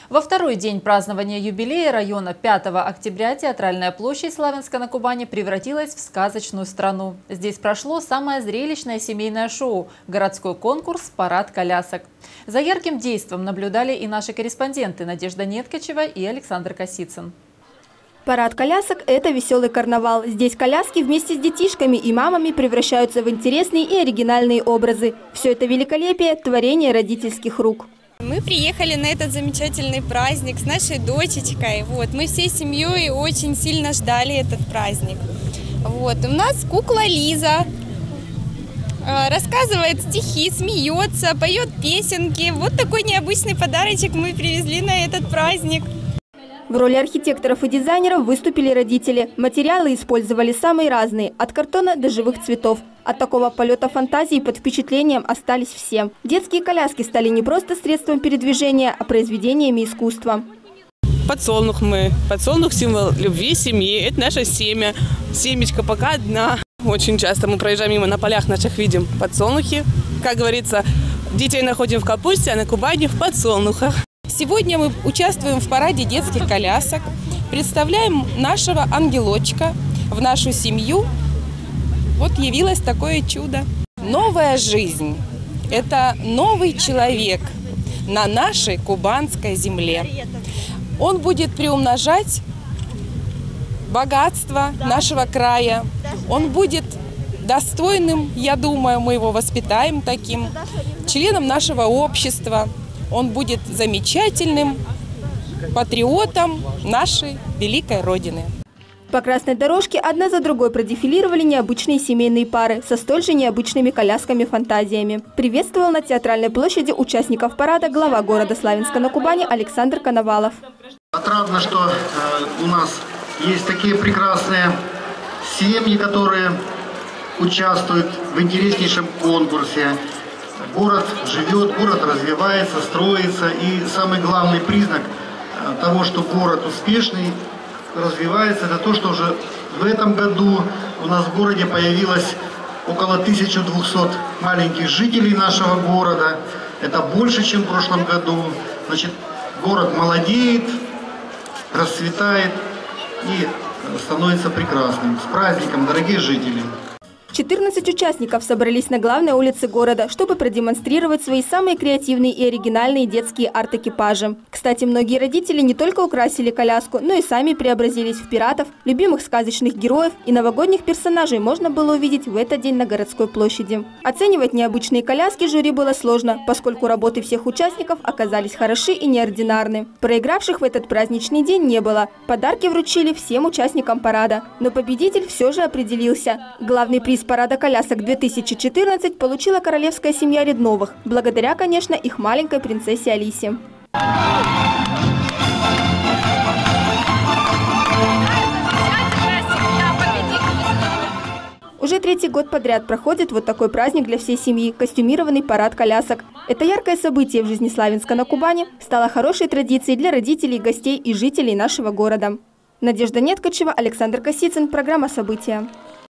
Во второй день празднования юбилея района 5 октября театральная площадь Славянска-на-Кубани превратилась в сказочную страну. Здесь прошло самое зрелищное семейное шоу – городской конкурс «Парад колясок». За ярким действом наблюдали и наши корреспонденты Надежда Неткачева и Александр Косицын. Парад колясок – это веселый карнавал. Здесь коляски вместе с детишками и мамами превращаются в интересные и оригинальные образы. Все это великолепие – творение родительских рук. Мы приехали на этот замечательный праздник с нашей дочечкой. Мы всей семьей очень сильно ждали этот праздник. У нас кукла Лиза рассказывает стихи, смеется, поет песенки. Вот такой необычный подарочек мы привезли на этот праздник. В роли архитекторов и дизайнеров выступили родители. Материалы использовали самые разные – от картона до живых цветов. От такого полета фантазии под впечатлением остались все. Детские коляски стали не просто средством передвижения, а произведениями искусства. Подсолнух Подсолнух – символ любви, семьи. Это наше семя. Семечко пока одна. Очень часто мы проезжаем мимо, на полях наших видим подсолнухи. Как говорится, детей находим в капусте, а на Кубани в подсолнухах. Сегодня мы участвуем в параде детских колясок, представляем нашего ангелочка в нашу семью. Вот явилось такое чудо. Новая жизнь – это новый человек на нашей кубанской земле. Он будет приумножать богатство нашего края. Он будет достойным, я думаю, мы его воспитаем таким, членом нашего общества. Он будет замечательным патриотом нашей великой Родины. По красной дорожке одна за другой продефилировали необычные семейные пары со столь же необычными колясками-фантазиями. Приветствовал на театральной площади участников парада глава города Славянска-на-Кубани Александр Коновалов. Отрадно, что у нас есть такие прекрасные семьи, которые участвуют в интереснейшем конкурсе. Город живет, город развивается, строится. И самый главный признак того, что город успешный, развивается, это то, что уже в этом году у нас в городе появилось около 1200 маленьких жителей нашего города. Это больше, чем в прошлом году. Значит, город молодеет, расцветает и становится прекрасным. С праздником, дорогие жители! 14 участников собрались на главной улице города, чтобы продемонстрировать свои самые креативные и оригинальные детские арт-экипажи. Кстати, многие родители не только украсили коляску, но и сами преобразились в пиратов, любимых сказочных героев и новогодних персонажей можно было увидеть в этот день на городской площади. Оценивать необычные коляски жюри было сложно, поскольку работы всех участников оказались хороши и неординарны. Проигравших в этот праздничный день не было. Подарки вручили всем участникам парада. Но победитель все же определился. Главный приз парада колясок 2014 получила королевская семья Редновых, благодаря, конечно, их маленькой принцессе Алисе. Уже третий год подряд проходит вот такой праздник для всей семьи – костюмированный парад колясок. Это яркое событие в жизни Славянска-на-Кубани стало хорошей традицией для родителей, гостей и жителей нашего города. Надежда Неткачева, Александр Косицын, программа «События».